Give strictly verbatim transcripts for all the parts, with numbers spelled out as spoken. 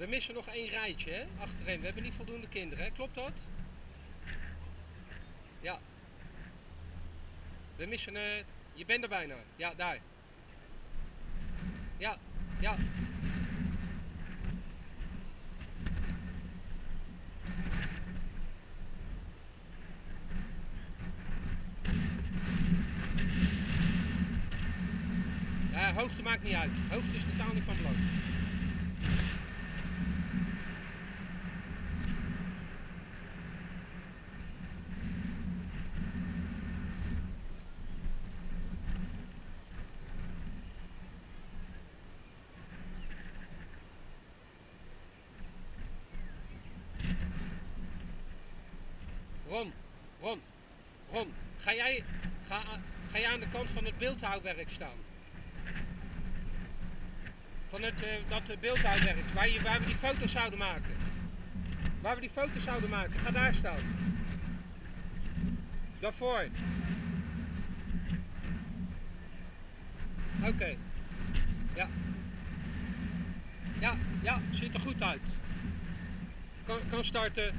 missen nog één rijtje, hè? Achterin. We hebben niet voldoende kinderen, hè? Klopt dat? Ja. We missen... Uh, je bent er bijna. Ja, daar. Ja, ja. Ja, hoogte maakt niet uit. Hoogte is totaal niet van belang. Ron, Ron, Ron, ga jij, ga, ga jij aan de kant van het beeldhouwwerk staan? Van het, uh, dat beeldhouwwerk, waar, je, waar we die foto's zouden maken. Waar we die foto's zouden maken, ga daar staan. Daarvoor. Oké. Okay. Ja. Ja, ja, ziet er goed uit. Kan, kan starten.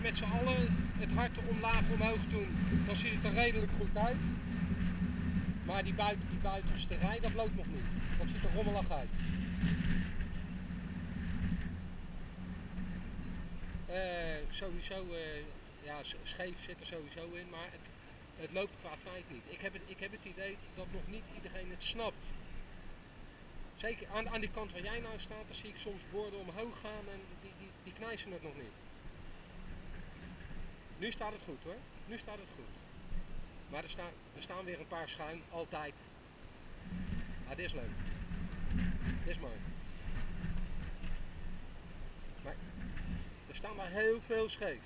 met z'n allen het hart omlaag omhoog doen, dan ziet het er redelijk goed uit. Maar die, buiten, die buitenste rij, dat loopt nog niet. Dat ziet er rommelig uit. Uh, sowieso, uh, ja, scheef zit er sowieso in, maar het, het loopt qua tijd niet. Ik heb, het, ik heb het idee dat nog niet iedereen het snapt. Zeker aan, aan die kant waar jij nou staat, dan zie ik soms borden omhoog gaan en die, die, die knijsen het nog niet. Nu staat het goed hoor, nu staat het goed. Maar er, sta, er staan weer een paar schuin, altijd. Ah, dit is leuk. Dit is mooi. Maar er staan maar heel veel scheef.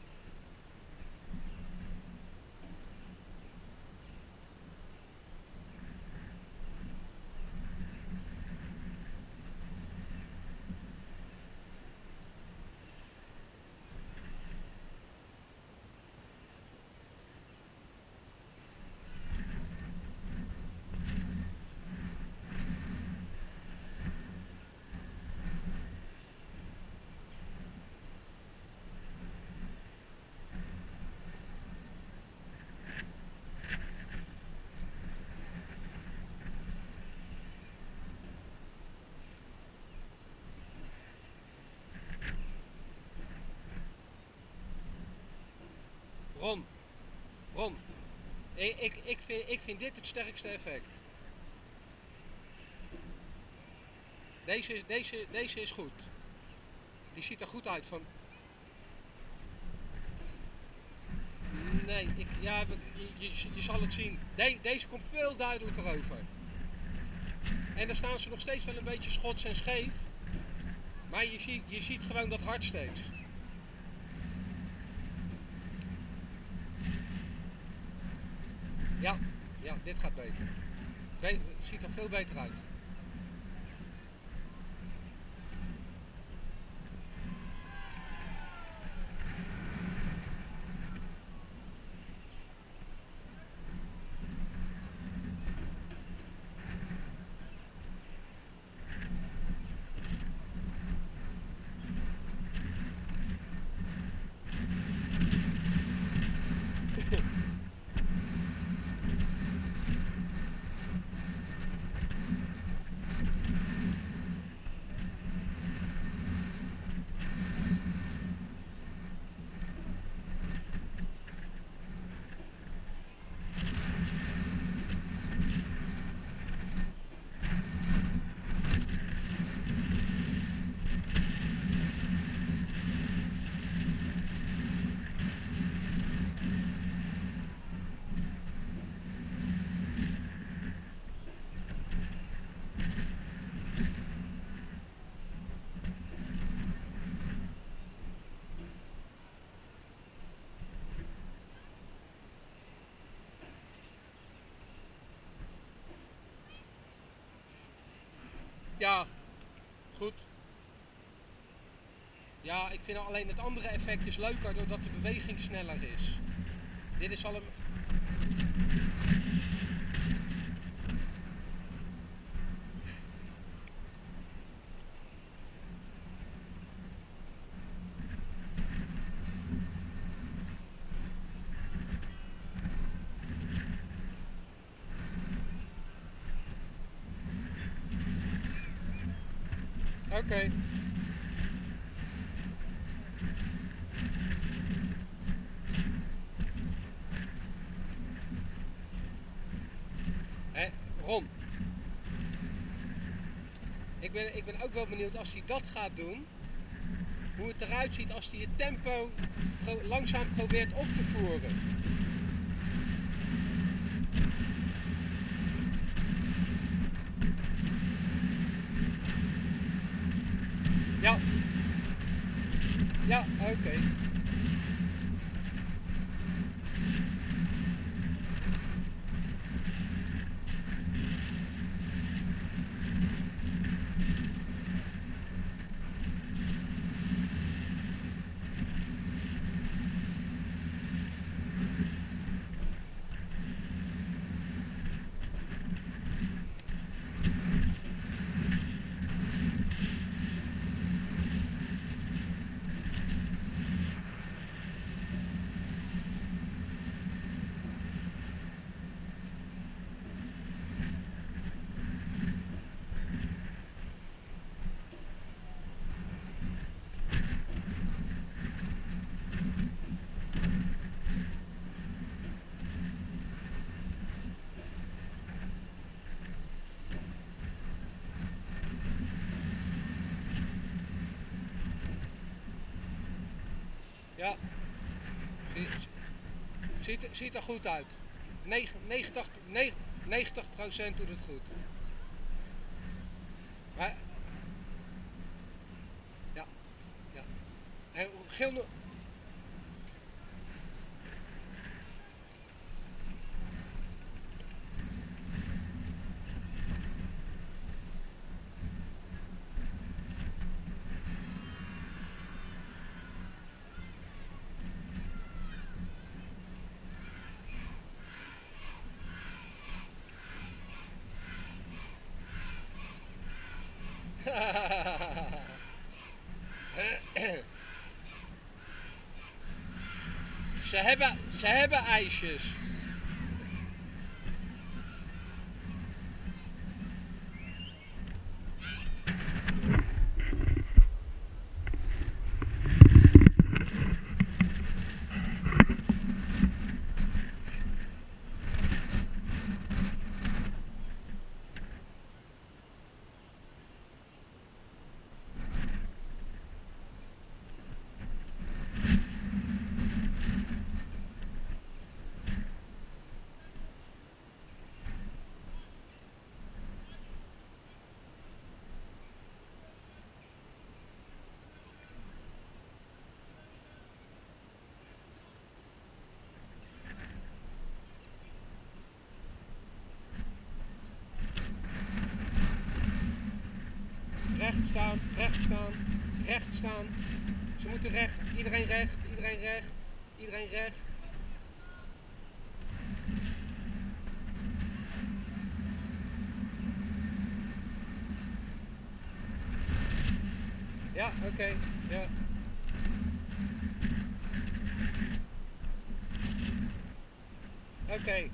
Ron, Ron, ik, ik, ik, vind, ik vind dit het sterkste effect. Deze, deze, deze is goed. Die ziet er goed uit van. Nee, ik, ja, je, je, je zal het zien. De, deze komt veel duidelijker over. En dan staan ze nog steeds wel een beetje schots en scheef. Maar je ziet, je ziet gewoon dat hart steeds. Ja, ja, dit gaat beter. Het ziet er veel beter uit. Ja, goed. Ja, ik vind alleen het andere effect is leuker doordat de beweging sneller is. Dit is al een... Oké. Okay. Hé, Ron. Ik ben, ik ben ook wel benieuwd als hij dat gaat doen, hoe het eruit ziet als hij het tempo pro langzaam probeert op te voeren. Ja. Ja, oké. Okay. Ja. Zie, ziet, ziet er goed uit. negentig, negentig procent doet het goed. Maar, ja, ja. En geel nog. Ze hebben, ze hebben ijsjes. Recht staan, recht staan, recht staan. Ze moeten recht, iedereen recht, iedereen recht, iedereen recht. Ja, oké, okay, ja. Oké. Okay.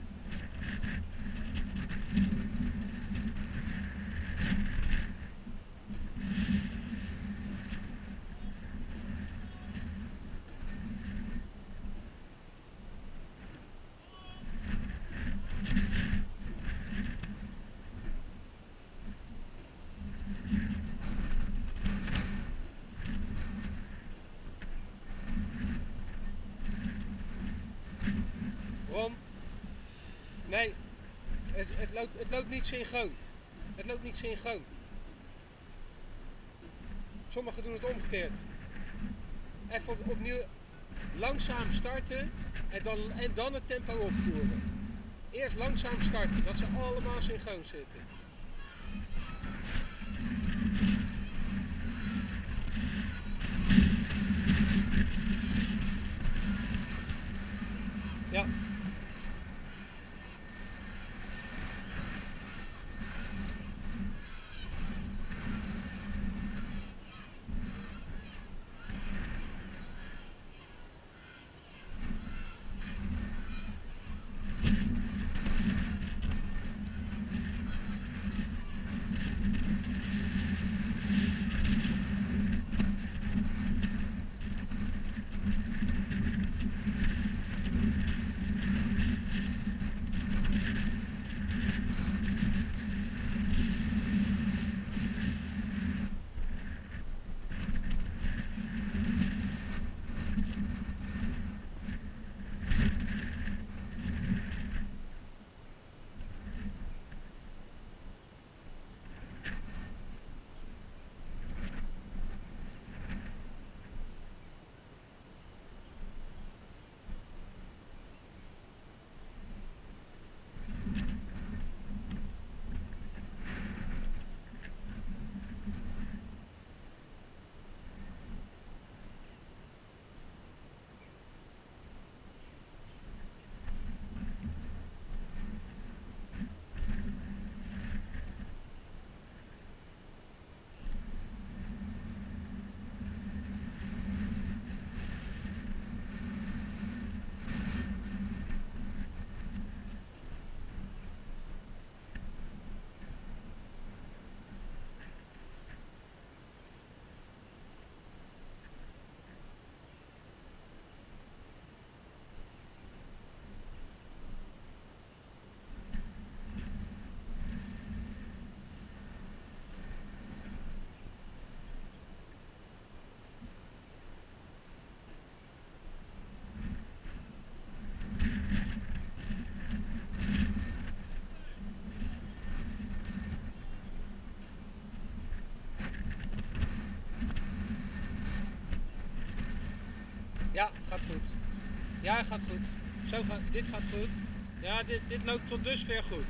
Ron? Nee, het, het, loopt, het loopt niet synchroon. Het loopt niet synchroon. Sommigen doen het omgekeerd. Even op, opnieuw langzaam starten en dan, en dan het tempo opvoeren. Eerst langzaam starten, dat ze allemaal synchroon zitten. Ja. Ja, gaat goed. Zo gaat, dit gaat goed. Ja, dit, dit loopt tot dusver goed.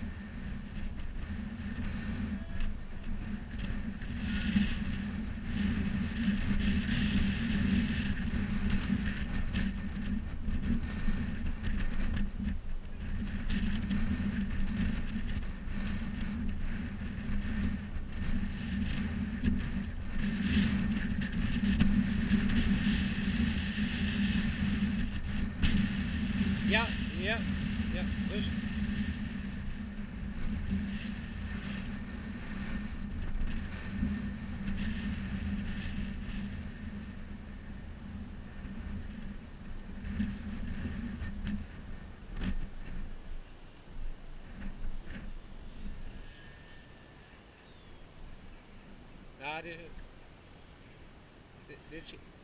Ja, ja, ja, dus. Ja, dit, dit, dit,